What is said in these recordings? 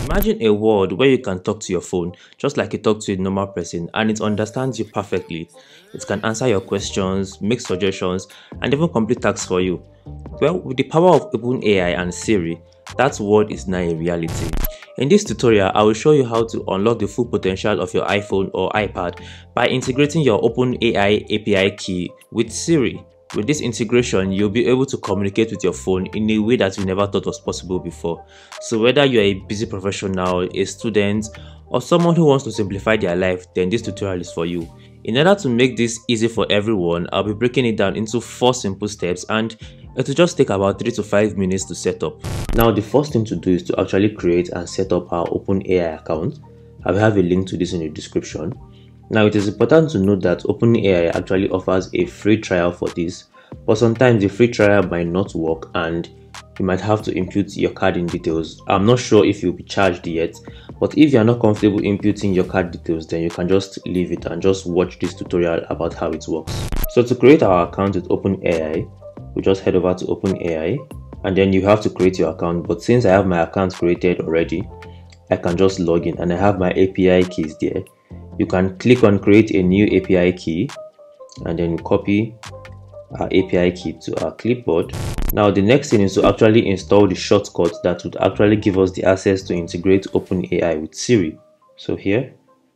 Imagine a world where you can talk to your phone just like you talk to a normal person and it understands you perfectly. It can answer your questions, make suggestions, and even complete tasks for you. Well, with the power of OpenAI and Siri, that world is now a reality. In this tutorial, I will show you how to unlock the full potential of your iPhone or iPad by integrating your OpenAI API key with Siri. With this integration, you'll be able to communicate with your phone in a way that you never thought was possible before. So whether you're a busy professional, a student, or someone who wants to simplify their life, then this tutorial is for you. In order to make this easy for everyone, I'll be breaking it down into 4 simple steps and it will just take about 3 to 5 minutes to set up. Now the first thing to do is to actually create and set up our OpenAI account. I will have a link to this in the description. Now it is important to note that OpenAI actually offers a free trial for this, but sometimes the free trial might not work and you might have to input your card in details. I'm not sure if you'll be charged yet, but if you're not comfortable inputting your card details, then you can just leave it and just watch this tutorial about how it works. So to create our account with OpenAI, we just head over to OpenAI and then you have to create your account, but since I have my account created already, I can just log in and I have my API keys there. You can click on create a new API key and then you copy our API key to our clipboard. Now the next thing is to actually install the shortcut that would actually give us the access to integrate OpenAI with Siri. So here,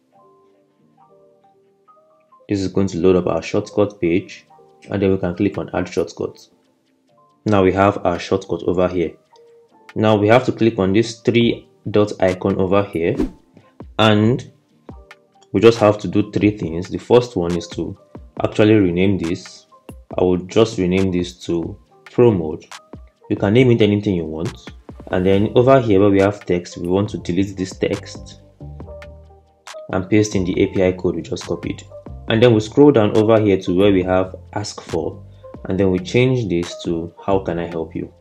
this is going to load up our shortcut page and then we can click on add shortcut. Now we have our shortcut over here. Now we have to click on this 3 dot icon over here and we just have to do 3 things. The first one is to actually rename this. I will just rename this to Pro Mode. You can name it anything you want. And then over here where we have text, we want to delete this text and paste in the API code we just copied. And then we scroll down over here to where we have ask for, and then we change this to how can I help you.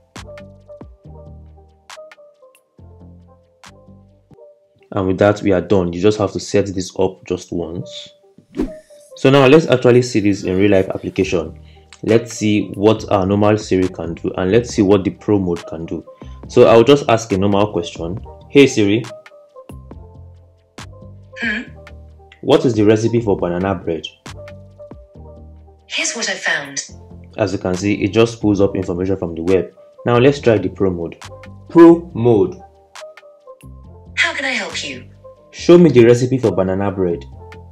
And with that we are done. You just have to set this up just once. So now let's actually see this in real life application. Let's see what our normal Siri can do and let's see what the Pro mode can do. So I'll just ask a normal question. Hey Siri, what is the recipe for banana bread? Here's what I found. As you can see, it just pulls up information from the web. Now let's try the Pro mode. Pro mode. How can I help you? Show me the recipe for banana bread.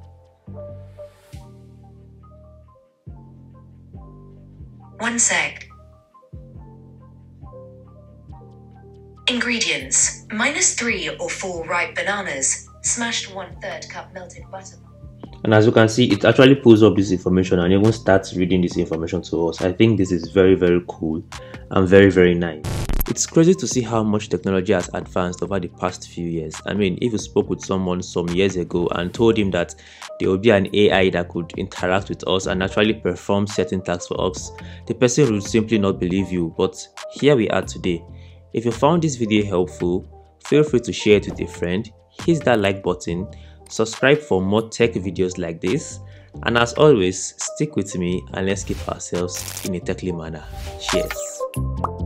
One sec. Ingredients: -3 or 4 ripe bananas, smashed 1/3 cup melted butter. And as you can see, it actually pulls up this information and even starts reading this information to us. I think this is very cool and very nice. It's crazy to see how much technology has advanced over the past few years. I mean, if you spoke with someone some years ago and told him that there would be an AI that could interact with us and actually perform certain tasks for us, the person would simply not believe you. But here we are today. If you found this video helpful, feel free to share it with a friend, hit that like button, subscribe for more tech videos like this, and as always, stick with me and let's keep ourselves in a techly manner. Cheers.